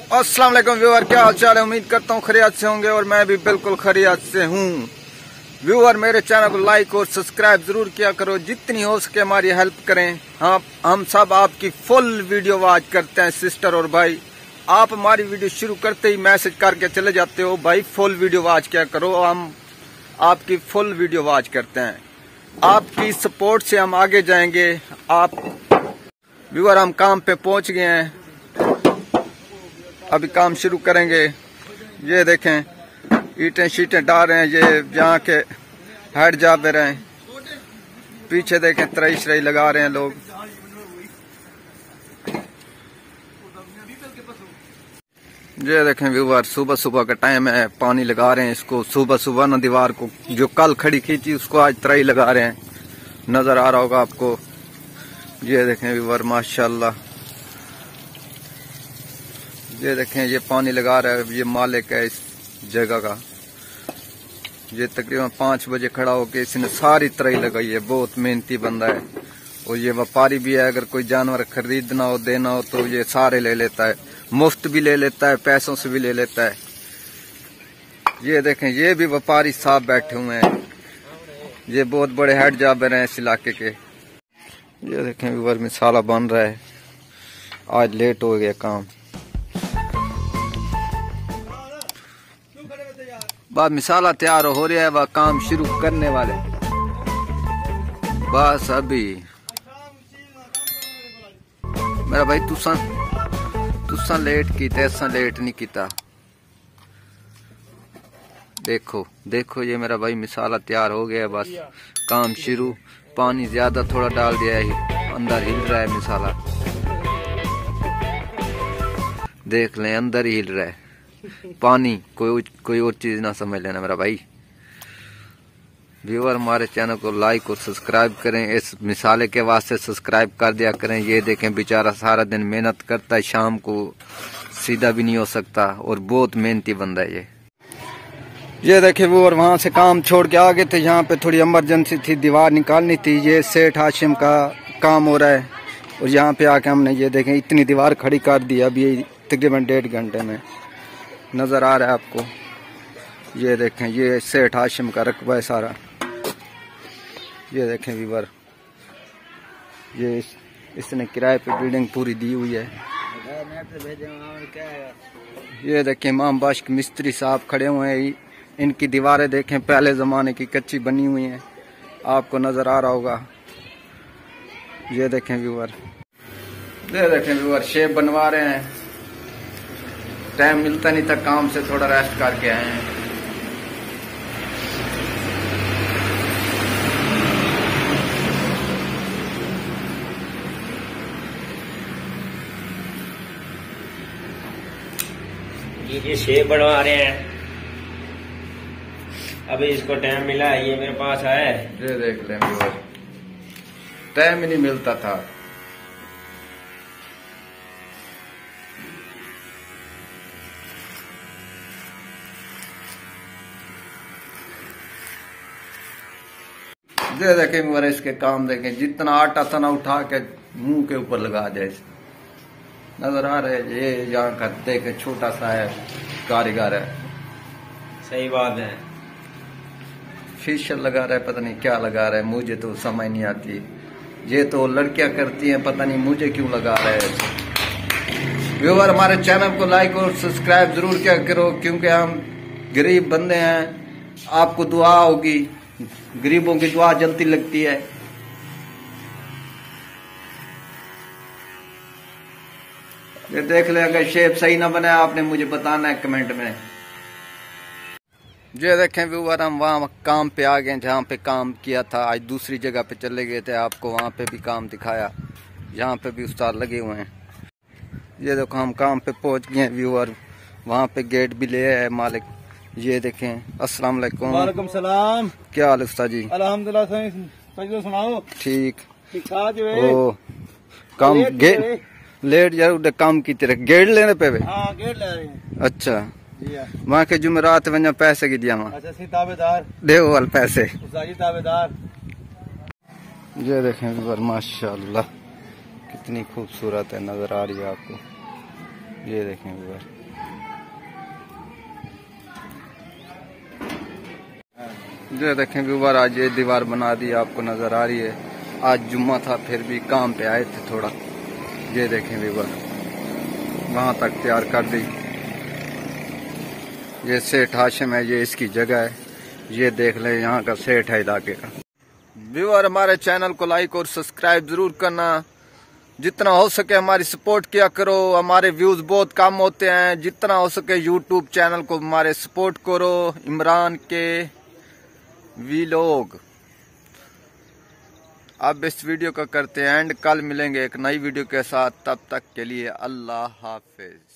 अस्सलाम वालेकुम व्यूअर, क्या हाल चाल है। उम्मीद करता हूँ खैरियत से होंगे और मैं भी बिल्कुल खैरियत से हूँ। व्यूअर, मेरे चैनल को लाइक और सब्सक्राइब जरूर किया करो, जितनी हो सके हमारी हेल्प करें। हाँ, हम सब आपकी फुल वीडियो वॉच करते हैं सिस्टर और भाई। आप हमारी वीडियो शुरू करते ही मैसेज करके चले जाते हो, भाई फुल वीडियो वॉच क्या करो। हम आपकी फुल वीडियो वॉच करते हैं। आपकी सपोर्ट से हम आगे जाएंगे। आप व्यूअर, हम काम पे पहुंच गए हैं, अभी काम शुरू करेंगे। ये देखें, ईंटें शीटें डाल रहे हैं। ये जहाँ के हेड जॉब दे रहे हैं। पीछे देखें, तराई शराई लगा रहे हैं लोग। ये देखें व्यूअर, सुबह सुबह का टाइम है, पानी लगा रहे हैं इसको। सुबह सुबह ना दीवार को जो कल खड़ी की थी उसको आज तराई लगा रहे हैं। नजर आ रहा होगा आपको। ये देखें व्यूअर, माशाल्लाह। ये देखें, ये पानी लगा रहा है, ये मालिक है इस जगह का। ये तकरीबन 5 बजे खड़ा होकर इसने सारी तराई लगाई है। बहुत मेहनती बंदा है और ये व्यापारी भी है। अगर कोई जानवर खरीदना हो, देना हो तो ये सारे ले लेता है। मुफ्त भी ले लेता है, पैसों से भी ले लेता है। ये देखें, ये भी व्यापारी साहब बैठे हुए हैं। ये बहुत बड़े हेड जाबर हैं इस इलाके के। ये देखें व्यूअर, मिसाला बन रहा है। आज लेट हो गया काम। बस मिसाला तैयार हो रहा है, वह काम शुरू करने वाले। बस अभी मेरा भाई तुसा लेट कीता, ऐसा लेट नहीं कीता। देखो देखो, ये मेरा भाई मिसाला तैयार हो गया है। बस काम शुरू। पानी ज्यादा थोड़ा डाल दिया है, अंदर हिल रहा है मिसाला। देख लें, अंदर ही हिल रहा है पानी। कोई और चीज ना समझ लेना मेरा भाई। व्यूअर, हमारे चैनल को लाइक और सब्सक्राइब करें। इस मिसाले के वास्ते सब्सक्राइब कर दिया करें। ये देखें, बेचारा सारा दिन मेहनत करता है, शाम को सीधा भी नहीं हो सकता और बहुत मेहनती बंदा है ये देखें व्यूअर, वहां से काम छोड़ के आ गए थे। यहाँ पे थोड़ी इमरजेंसी थी, दीवार निकालनी थी। ये सेठ हाशिम का काम हो रहा है और यहाँ पे आके हमने ये देखें इतनी दीवार खड़ी कर दी। अभी तकरीबन 1.5 घंटे में। नजर आ रहा है आपको। ये देखें, ये सेठ हाशिम का रकबा है सारा। ये देखें व्यूअर, ये इसने किराए पे बिल्डिंग पूरी दी हुई है। ये देखें, इमाम बाश मिस्त्री साहब खड़े हुए हैं। इनकी दीवारें देखें, पहले जमाने की कच्ची बनी हुई हैं। आपको नजर आ रहा होगा। ये देखें व्यूअर, ये देखें व्यूअर, शेप बनवा रहे हैं। टाइम मिलता नहीं था काम से, थोड़ा रेस्ट करके आए हैं। ये शेप बनवा रहे हैं। अभी इसको टाइम मिला है, ये मेरे पास आया है। ये देख लें व्यूअर, टाइम ही नहीं मिलता था। ये देखें व्यूअर, इसके काम देखें। जितना आटा था ना, उठा के मुंह के ऊपर लगा जाए। नजर आ रहे हैं। ये यहाँ का देखें, छोटा सा है, कारीगर है। सही बात है। फेशियल लगा रहा है, पता नहीं क्या लगा रहा है, मुझे तो समझ नहीं आती। ये तो लड़कियां करती हैं, पता नहीं मुझे क्यों लगा रहा है। व्यूअर, हमारे चैनल को लाइक और सब्सक्राइब जरूर क्या करो, क्योंकि हम गरीब बंदे हैं। आपको दुआ होगी, गरीबों की दुआ जल्दी लगती है। ये देख ले, अगर शेप सही ना बनाया आपने मुझे बताना है कमेंट में। ये देखें व्यूअर, हम वहाँ काम पे आ गए जहाँ पे काम किया था। आज दूसरी जगह पे चले गए थे, आपको वहाँ पे भी काम दिखाया। यहाँ पे भी उस्ताद लगे हुए हैं। ये देखो, हम काम पे पहुँच गए हैं व्यूअर। वहाँ पे गेट भी ले आए मालिक। ये देखें। अस्सलाम वालेकुम। वालेकुम सलाम। क्या हाल है उस्ताद जी? अल्हम्दुलिल्लाह, सही सुनाओ। ठीक ठाक है। ओ काम गेट लेट यार, काम की तरह गेट लेने पे वे। हाँ, गेट ले रहे हैं। अच्छा, वहाँ के जुमेरात वजह पैसे की दिया वहाँ। अच्छा, सी ताबेदार दे वाल पैसे। ताबेदार। ये देखें व्यूअर, माशाल्लाह कितनी खूबसूरत है, नजर आ रही है आपको। ये देखें व्यूअर। ये देखें व्यूवर, आज ये दीवार बना दी, आपको नजर आ रही है। आज जुम्मा था फिर भी काम पे आए थे थोड़ा। ये देखें व्यूवर, वहां तक तैयार कर दी। ये सेठ हाशिम है, ये इसकी जगह है। ये देख ले, यहाँ का सेठ है इलाके का। व्यूवर, हमारे चैनल को लाइक और सब्सक्राइब जरूर करना। जितना हो सके हमारी सपोर्ट किया करो। हमारे व्यूज बहुत कम होते हैं। जितना हो सके यूट्यूब चैनल को हमारे सपोर्ट करो। इमरान के व्लॉग। अब इस वीडियो का करते हैं एंड। कल मिलेंगे एक नई वीडियो के साथ। तब तक के लिए अल्लाह हाफिज।